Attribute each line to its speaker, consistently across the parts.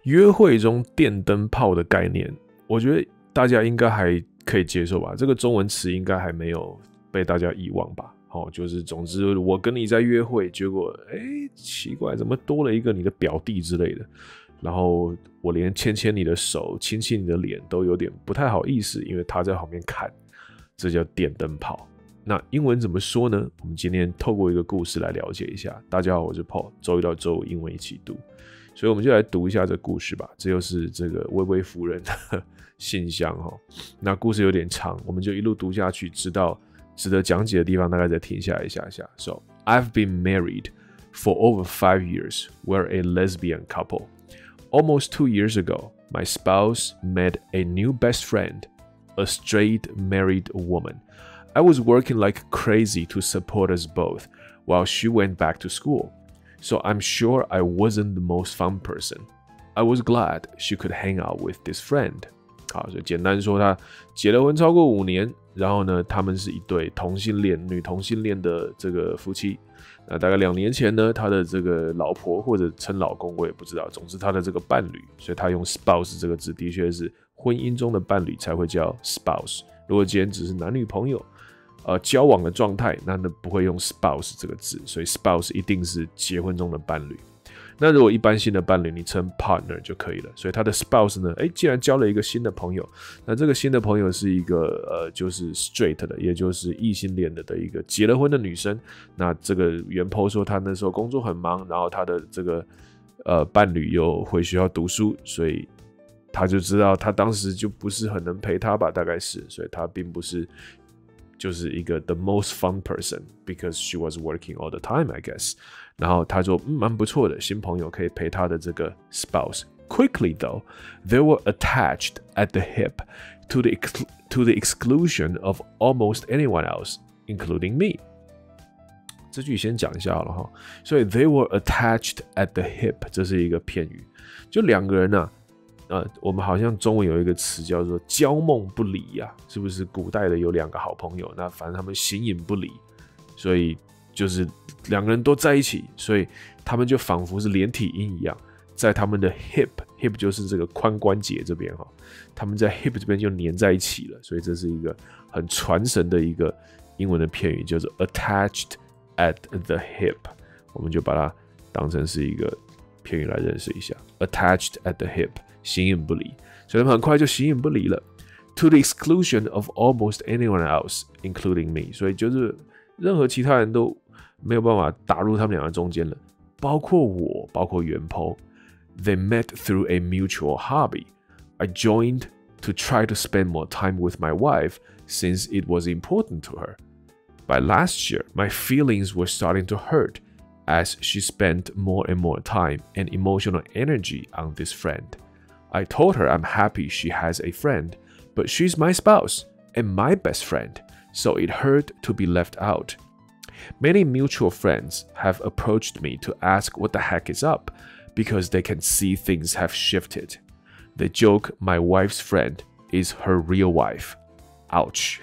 Speaker 1: 约会中电灯泡的概念，我觉得大家应该还可以接受吧？这个中文词应该还没有被大家遗忘吧？就是总之我跟你在约会，结果奇怪，怎么多了一个你的表弟之类的？然后我连牵牵你的手、亲亲你的脸都有点不太好意思，因为他在旁边看，这叫电灯泡。那英文怎么说呢？我们今天透过一个故事来了解一下。大家好，我是 Paul， 周一到周五英文一起读，所以我们就来读一下这故事吧。这又是这个薇薇夫人的信箱那故事有点长，我们就一路读下去，直到值得讲解的地方，大概再停下来一下下。So I've been married for over 5 years. We're a lesbian couple. Almost 2 years ago, my spouse met a new best friend, a straight married woman. I was working like crazy to support us both while she went back to school. So I'm sure I wasn't the most fun person. I was glad she could hang out with this friend. 好，所以简单说，他结了婚超过5年，然后呢，他们是一对同性恋、女同性恋的这个夫妻。那大概2年前呢，他的这个老婆或者称老公，我也不知道。总之，他的这个伴侣，所以他用 spouse 这个字，的确是婚姻中的伴侣才会叫 spouse。如果今天只是男女朋友，交往的状态，那不会用 spouse 这个字，所以 spouse 一定是结婚中的伴侣。那如果一般性的伴侣，你称 partner 就可以了。所以他的 spouse 呢，既然交了一个新的朋友，那这个新的朋友是一个就是 straight 的，也就是异性恋的一个结了婚的女生。那这个原 po 说他那时候工作很忙，然后他的这个伴侣又回学校读书，所以他就知道他当时就不是很能陪他吧，大概是，所以他并不是就是一个 the most fun person because she was working all the time, I guess. 然后他说蛮不错的，新朋友可以陪他的这个 spouse. Quickly though, they were attached at the hip to the exclusion of almost anyone else, including me. 这句先讲一下好了哈。所以 they were attached at the hip， 这是一个片语，就两个人啊。我们好像中文有一个词叫做交梦不离呀，是不是？古代的有2个好朋友，那反正他们形影不离，所以就是2个人都在一起，所以他们就仿佛是连体婴一样，在他们的 hip 就是这个髋关节这边他们在 hip 这边就粘在一起了，所以这是一个很传神的一个英文的片语，叫做 attached at the hip， 我们就把它当成是一个片语来认识一下 ，attached at the hip。形影不离，所以他们很快就形影不离了。To the exclusion of almost anyone else, including me， 所以就是任何其他人都没有办法打入他们2个中间了，包括我，包括原 po。They met through a mutual hobby. I joined to try to spend more time with my wife since it was important to her. By last year, my feelings were starting to hurt as she spent more and more time and emotional energy on this friend.I told her I'm happy she has a friend, but she's my spouse and my best friend, so it hurt to be left out. Many mutual friends have approached me to ask what the heck is up because they can see things have shifted. They joke my wife's friend is her real wife. Ouch.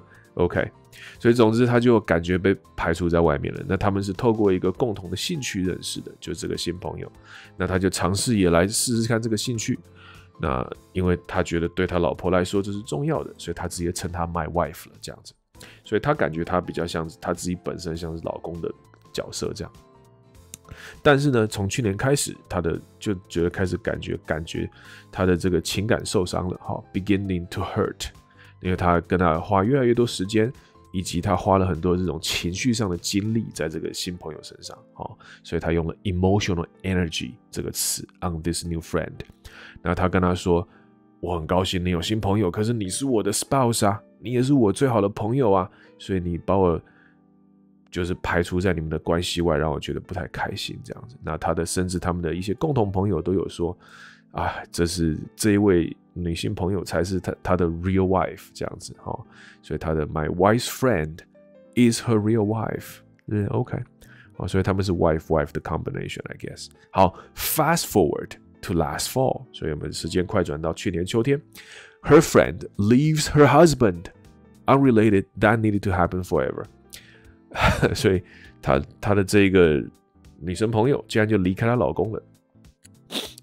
Speaker 1: OK， 所以总之他就感觉被排除在外面了。那他们是透过一个共同的兴趣认识的，就这个新朋友。那他就尝试也来试试看这个兴趣。那因为他觉得对他老婆来说这是重要的，所以他直接称他 my wife 了，这样子。所以他感觉他比较像他自己本身像是老公的角色这样。但是呢，从去年开始，他的就觉得开始感觉他的这个情感受伤了，beginning to hurt， 因为他跟他花越来越多时间，以及他花了很多这种情绪上的精力在这个新朋友身上，所以他用了 emotional energy 这个词 on this new friend。那他跟他说，我很高兴你有新朋友，可是你是我的 spouse 啊，你也是我最好的朋友啊，所以你把我就是排除在你们的关系外，让我觉得不太开心这样子。那甚至他们的一些共同朋友都有说，这一位女性朋友才是他的 real wife 这样子所以他的 my wife's friend is her real wife， OK， 所以他们是 wife 的 combination I guess。好 ，fast forward to last fall， 所以我们时间快转到去年秋天 ，her friend leaves her husband unrelated that needed to happen forever 。所以她的这个女生朋友竟然就离开她老公了。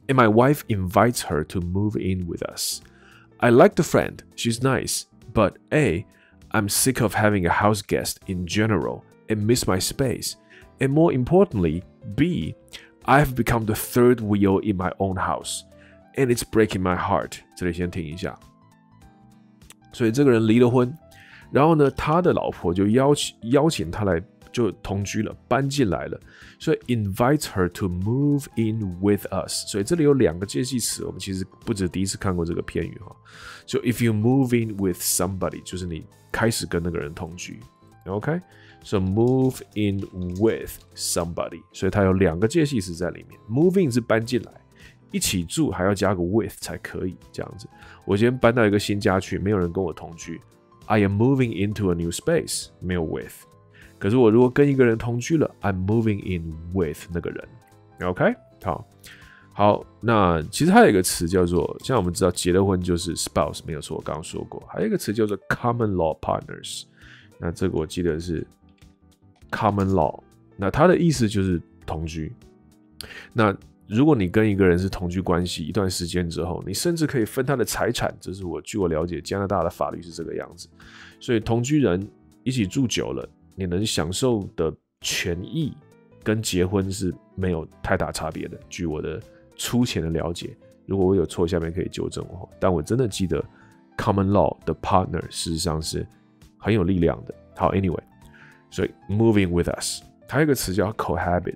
Speaker 1: And my wife invites her to move in with us. I like the friend, she's nice, but A, I'm sick of having a house guest in general and miss my space. And more importantly, B, I've become the third wheel in my own house, and it's breaking my heart. 这里先停一下。所以这个人离了婚，然后呢，他的老婆就邀请他来就同居了，搬进来了。所以 invites her to move in with us。所以这里有两个介系词，我们其实不止第一次看过这个片语哈。就 if you move in with somebody， 就是你开始跟那个人同居。OK，so move in with somebody， 所以它有两个介系词在里面。move in 是搬进来，一起住还要加个 with 才可以这样子。我今天搬到一个新家去，没有人跟我同居。I am moving into a new space， 没有 with。可是我如果跟一个人同居了 ，I'm moving in with 那个人。OK， 好，那其实还有一个词叫做，像我们知道结了婚就是 spouse， 没有错，我刚刚说过。还有一个词叫做 common law partners， 那这个我记得是 common law， 那它的意思就是同居。那如果你跟一个人是同居关系一段时间之后，你甚至可以分他的财产，这是据我了解，加拿大的法律是这个样子。所以同居人一起住久了，你能享受的权益跟结婚是没有太大差别的。据我的粗浅的了解，如果我有错，下面可以纠正我。但我真的记得 common law 的 partner 事实上是很有力量的。好 ，anyway， 所以 moving with us， 还有一个词叫 cohabit，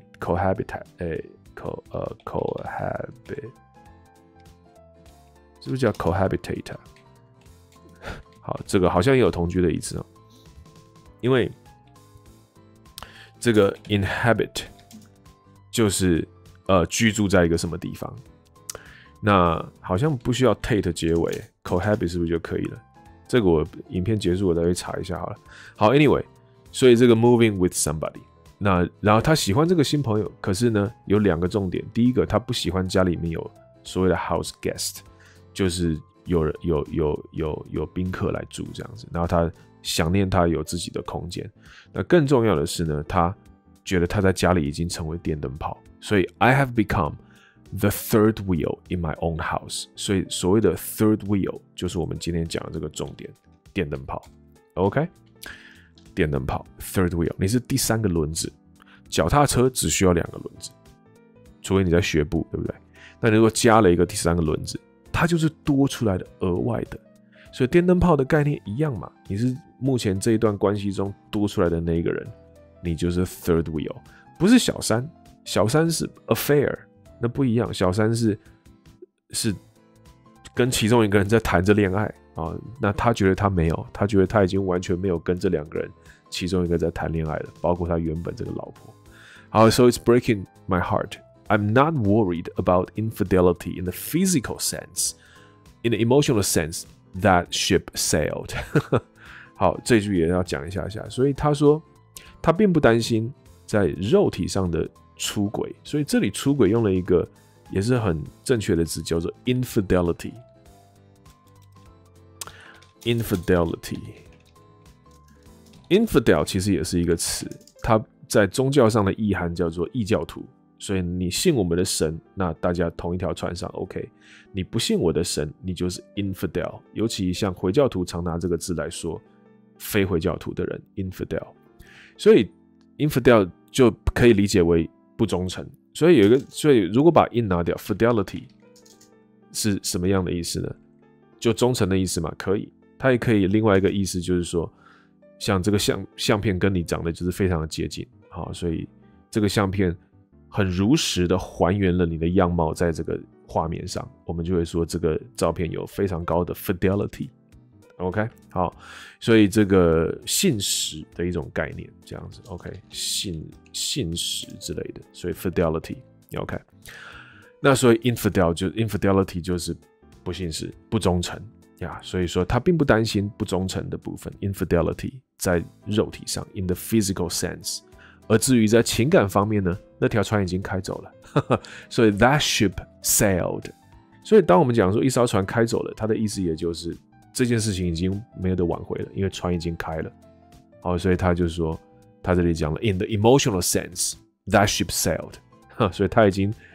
Speaker 1: 是不是叫 cohabitate？ 好，这个好像也有同居的意思哦。因为这个 inhabit 就是居住在一个什么地方，那好像不需要 tate 结尾 ，cohabit 是不是就可以了？这个我影片结束我再去查一下好了。好 ，anyway， 所以这个 moving with somebody。那然后他喜欢这个新朋友，可是呢有两个重点。第一个，他不喜欢家里面有所谓的 house guest， 就是有宾客来住这样子。然后他想念他有自己的空间。那更重要的是呢，他觉得他在家里已经成为电灯泡。所以 I have become the third wheel in my own house。所以所谓的 third wheel 就是我们今天讲的这个重点，电灯泡。OK。电灯泡 third wheel， 你是第三个轮子。脚踏车只需要两个轮子，除非你在学步，对不对？那你如果加了一个第三个轮子，它就是多出来的额外的。所以电灯泡的概念一样嘛，你是目前这一段关系中多出来的那一个人，你就是 third wheel， 不是小三。小三是 affair， 那不一样。小三是跟其中一个人在谈着恋爱啊，那他觉得他没有，他觉得他已经完全没有跟这两个人其中一个在谈恋爱了，包括他原本这个老婆。好 ，so it's breaking my heart. I'm not worried about infidelity in the physical sense, in the emotional sense that ship sailed. 好，这句也要讲一下。所以他说他并不担心在肉体上的出轨，所以这里出轨用了一个也是很正确的字，叫做 infidelity。Infidel 其实也是一个词，它在宗教上的意涵叫做异教徒。所以你信我们的神，那大家同一条船上 OK。你不信我的神，你就是 infidel。尤其像回教徒常拿这个字来说非回教徒的人 infidel。所以 infidel 就可以理解为不忠诚。所以如果把 in 拿掉 ，fidelity 是什么样的意思呢？就忠诚的意思嘛，可以。它也可以另外一个意思就是说，像这个相片跟你长得就是非常的接近，好，所以这个相片很如实的还原了你的样貌在这个画面上，我们就会说这个照片有非常高的 fidelity。OK， 好，所以这个信实的一种概念，这样子 ，OK， 信实之类的，所以 fidelity，OK， 那所以 infidelity 就是不信实、不忠诚呀，所以说他并不担心不忠诚的部分 ，infidelity 在肉体上 ，in the physical sense， 而至于在情感方面呢，那条船已经开走了，所以 that ship sailed， 所以当我们讲说一艘船开走了，它的意思也就是这件事情已经没有得挽回了，因为船已经开了。好，所以他就说，他这里讲了 in the emotional sense that ship sailed， 所以他已经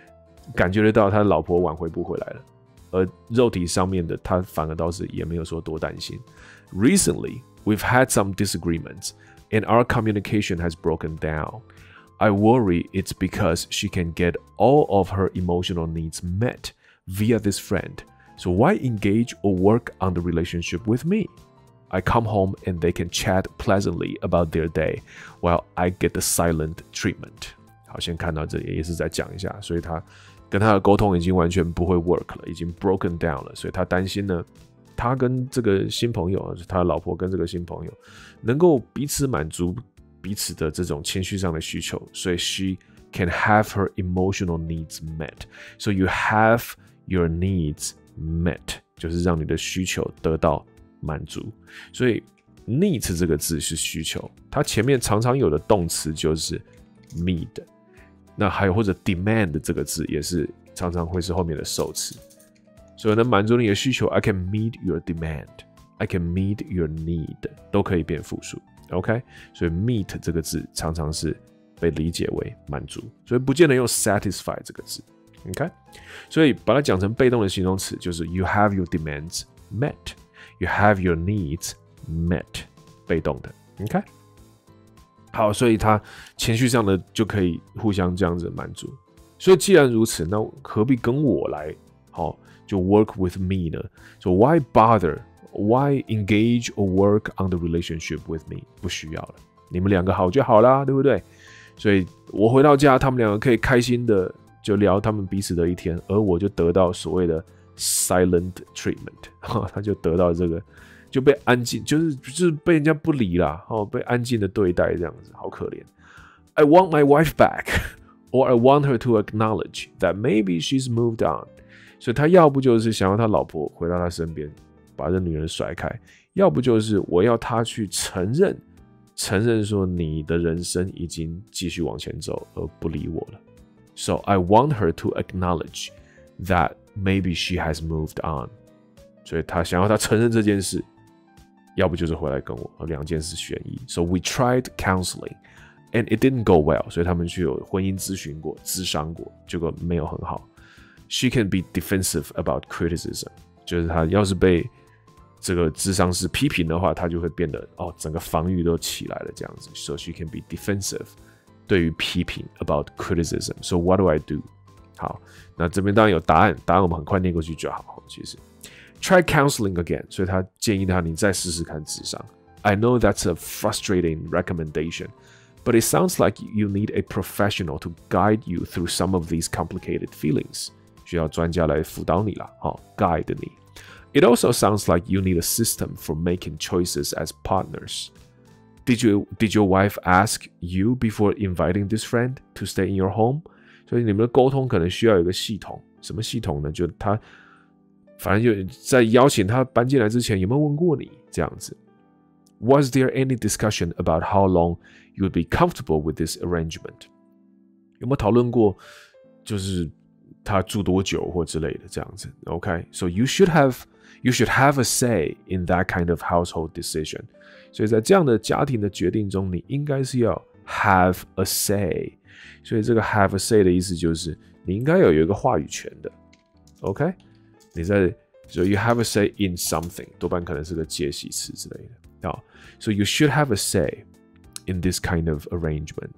Speaker 1: 感觉得到他老婆挽回不回来了，而肉体上面的他反而倒是也没有说多担心。Recently, we've had some disagreements, and our communication has broken down. I worry it's because she can get all of her emotional needs met via this friend. So why engage or work on the relationship with me? I come home and they can chat pleasantly about their day, while I get the silent treatment. 好，先看到这里也是再讲一下，所以他跟他的沟通已经完全不会 work 了，已经 broken down 了，所以他担心呢，他跟这个新朋友，他的老婆跟这个新朋友能够彼此满足彼此的这种情绪上的需求，所以 she can have her emotional needs met. So you have your needs met， 就是让你的需求得到满足。所以 needs 这个字是需求，它前面常常有的动词就是 meet。那还有或者 demand 这个字也是常常会是后面的受词，所以能满足你的需求 I can meet your demand, I can meet your need 都可以变复数 OK， 所以 meet 这个字常常是被理解为满足，所以不见得用 satisfy 这个字 OK， 所以把它讲成被动的形容词就是 you have your demands met, you have your needs met 被动的 OK，好，所以他情绪上的就可以互相这样子满足。所以既然如此，那何必跟我来就 work with me 呢？ So why bother? Why engage or work on the relationship with me? 不需要了，你们两个好就好啦，对不对？所以我回到家，他们两个可以开心的就聊他们彼此的一天，而我就得到所谓的 silent treatment， 他就得到这个。就被安静，就是被人家不理啦，被安静的对待这样子，好可怜。I want my wife back, or I want her to acknowledge that maybe she's moved on. 所以他要不就是想要他老婆回到他身边，把这女人甩开；要不就是我要他去承认说你的人生已经继续往前走，而不理我了。So I want her to acknowledge that maybe she has moved on. 所以他想要他承认这件事。要不就是回来跟我，两件事选一。So we tried counseling, and it didn't go well. 所以他们去有婚姻咨询过、咨商过，结果没有很好。She can be defensive about criticism， 就是他要是被这个咨商师批评的话，他就会变得整个防御都起来了这样子。So she can be defensive 对于批评 about criticism. So what do I do？ 好，那这边当然有答案，答案我们很快念过去就好。其实。Try counseling again， 所以他建议他你再试试看諮商。I know that's a frustrating recommendation, but it sounds like you need a professional to guide you through some of these complicated feelings. 需要专家来辅导你啦，guide 你。It also sounds like you need a system for making choices as partners. Did your wife ask you before inviting this friend to stay in your home? 所以你们的沟通可能需要有一个系统，什么系统呢？就他。反正就在邀请他搬进来之前，有没有问过你这样子 ？Was there any discussion about how long you would be comfortable with this arrangement？ 有没有讨论过，就是他住多久或之类的这样子 ？OK，so you should have a say in that kind of household decision。所以在这样的家庭的决定中，你应该是要 have a say。所以这个 have a say 的意思就是你应该有一个话语权的 ，OK。你在 so you have a say in something 多半可能是个介系词之类的so you should have a say in this kind of arrangement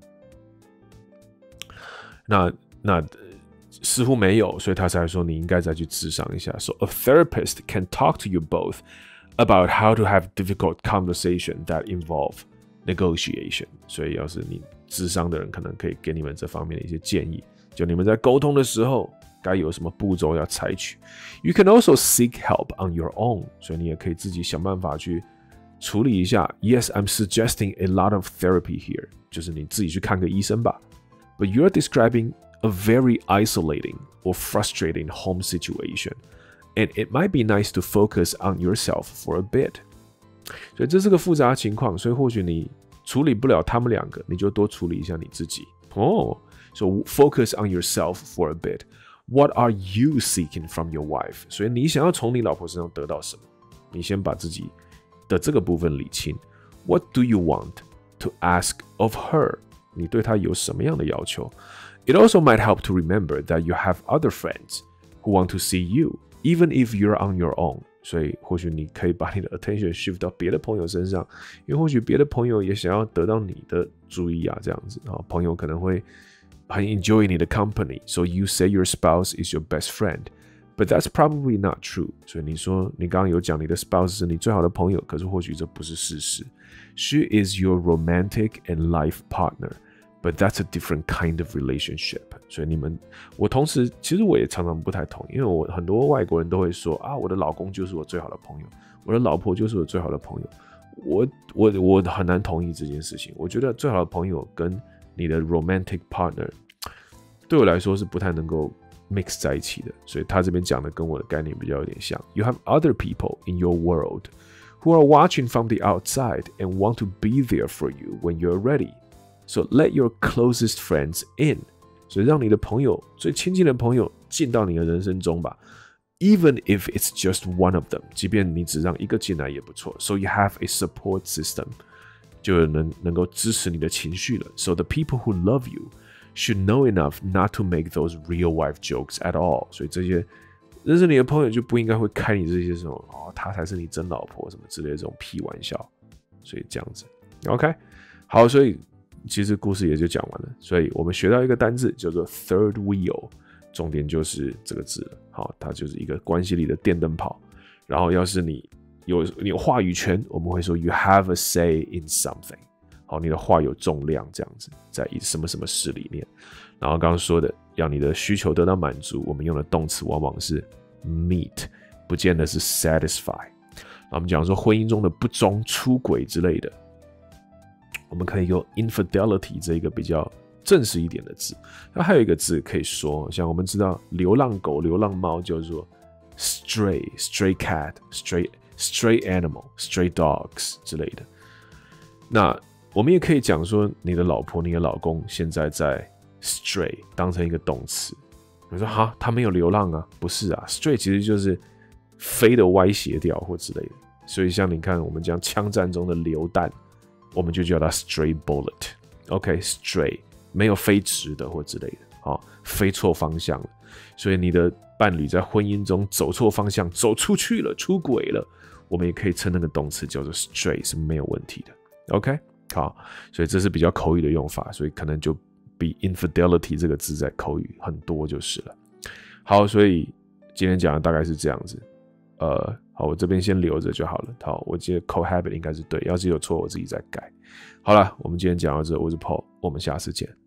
Speaker 1: 那似乎没有，所以他才说你应该再去諮商一下 So a therapist can talk to you both about how to have difficult conversation that involve negotiation 所以要是你諮商的人可能可以给你们这方面的一些建议，就你们在沟通的时候该有什么步骤要采取 You can also seek help on your own 所以你也可以自己想办法去处理一下 Yes, I'm suggesting a lot of therapy here 就是你自己去看个医生吧 But you're describing a very isolating or frustrating home situation and it might be nice to focus on yourself for a bit 所以这是个复杂的情况，所以或许你处理不了他们两个，你就多处理一下你自己So focus on yourself for a bit.What are you seeking from your wife? 所以你想要从你老婆身上得到什么？你先把自己的这个部分理清。What do you want to ask of her? 你对她有什么样的要求 It also might help to remember that you have other friends who want to see you, even if you're on your own. 所以或许你可以把你的 attention shift 到别的朋友身上，因为或许别的朋友也想要得到你的注意啊，这样子啊，朋友可能会很 enjoy 你的 company, so you say your spouse is your best friend, but that's probably not true. 所以你说你刚刚有讲你的 spouse 是你最好的朋友，可是或许这不是事实。She is your romantic and life partner, but that's a different kind of relationship. 所以我同时其实我也常常不太同意，因为我很多外国人都会说啊，我的老公就是我最好的朋友，我的老婆就是我最好的朋友。我很难同意这件事情。我觉得最好的朋友跟你的 romantic partner 对我来说是不太能够 mix 在一起的，所以他这边讲的跟我的概念比较有点像。You have other people in your world who are watching from the outside and want to be there for you when you're ready. So let your closest friends in. 所以让你的朋友最亲近的朋友进到你的人生中吧。Even if it's just one of them, 即便你只让一个进来也不错。So you have a support system. 就能够支持你的情绪了。So the people who love you should know enough not to make those real life jokes at all. 所以这些认识你的朋友就不应该会开你这些什么她才是你真老婆什么之类的这种屁玩笑。所以这样子 ，OK， 好，所以其实故事也就讲完了。所以我们学到一个单字叫做 third wheel， 重点就是这个字了。好，它就是一个关系里的电灯泡。然后要是你有话语权，我们会说 you have a say in something。好，你的话有重量，这样子，在什么什么事里面。然后刚刚说的，要你的需求得到满足，我们用的动词往往是 meet， 不见得是 satisfy。我们讲说婚姻中的不忠、出轨之类的，我们可以用 infidelity 这一个比较正式一点的字。那还有一个字可以说，像我们知道流浪狗、流浪猫叫做 stray cat、stray animal、stray dogs 之类的。那我们也可以讲说，你的老婆、你的老公现在在 stray 当成一个动词。你说哈，他没有流浪啊？不是啊 ，stray 其实就是飞的歪斜掉或之类的。所以像你看，我们讲枪战中的流弹，我们就叫它 stray bullet。OK，stray 没有飞直的或之类的，好，飞错方向了。所以你的伴侣在婚姻中走错方向，走出去了，出轨了，我们也可以称那个动词叫做 stray 是没有问题的。OK。好，所以这是比较口语的用法，所以可能就比 infidelity 这个字在口语很多就是了。好，所以今天讲的大概是这样子。好，我这边先留着就好了。好，我记得 cohabit 应该是对，要是有错我自己再改。好了，我们今天讲到这，我是 Paul， 我们下次见。